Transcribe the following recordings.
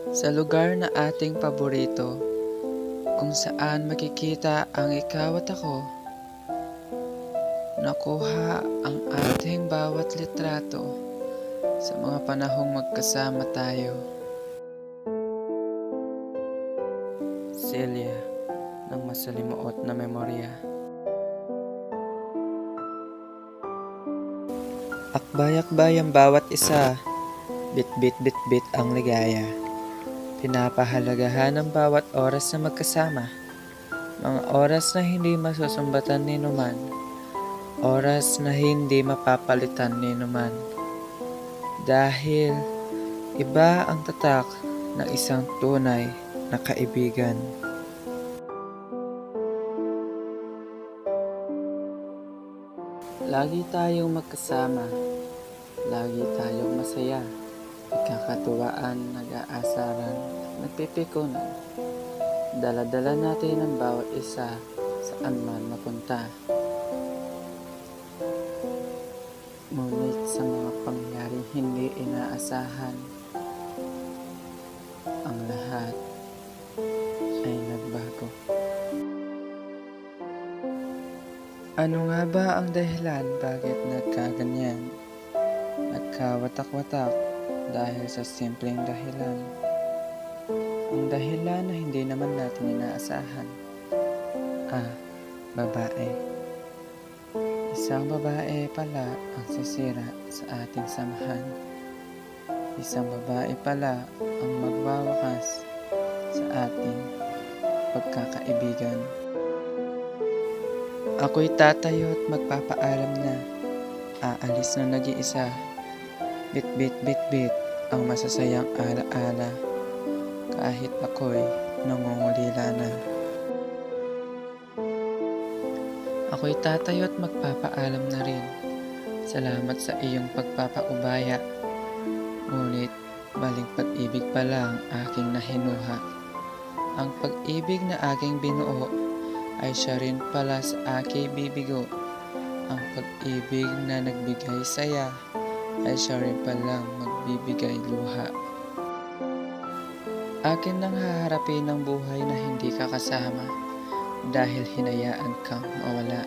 Sa lugar na ating paborito, kung saan makikita ang ikaw at ako, nakuha ang ating bawat litrato sa mga panahong magkasama tayo. Silya ng Masalimuot na Memorya. Akbay-akbay ang bawat isa, bit-bit-bit-bit ang ligaya. Pinapahalagahan ang bawat oras na magkasama, mga oras na hindi masusumbatan ni numan, oras na hindi mapapalitan ni numan. Dahil iba ang tatak ng isang tunay na kaibigan. Lagi tayong magkasama, lagi tayong masaya, nagkakatuwaan, nag-aasaran, nagpipikunan. Dala-dala natin ang bawat isa saan man mapunta. Ngunit sa mga pangyaring hindi inaasahan, ang lahat ay nagbago. Ano nga ba ang dahilan bakit nagkaganyan? Nagkawatak-watak dahil sa simpleng dahilan. Ang dahilan na hindi naman natin inaasahan. Babae. Isang babae pala ang sisira sa ating samahan. Isang babae pala ang magwawakas sa ating pagkakaibigan. Ako'y tatayo at magpapaalam na aalis na nag-iisa. Bit-bit-bit-bit ang masasayang ala-ala kahit ako'y nangungulila na. Ako'y tatayo at magpapaalam na rin. Salamat sa iyong pagpapaubaya. Ngunit baling pag-ibig pala ang aking nahinuha. Ang pag-ibig na aking binuo ay siya rin pala sa aking bibigo. Ang pag-ibig na nagbigay saya ay siya rin palang magbibigay luha. Akin nang haharapin ang buhay na hindi ka kasama dahil hinayaan kang mawala.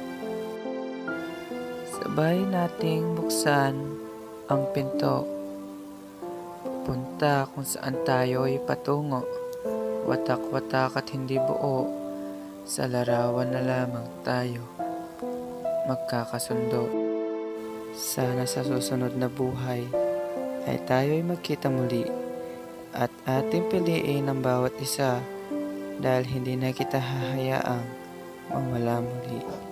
Sabay nating buksan ang pinto, pupunta kung saan tayo'y patungo. Watak-watak at hindi buo, sa larawan na lamang tayo magkakasundo. Sana sa susunod na buhay ay tayo'y magkita muli at ating piliin ang bawat isa dahil hindi na kita hahayaang mawala muli.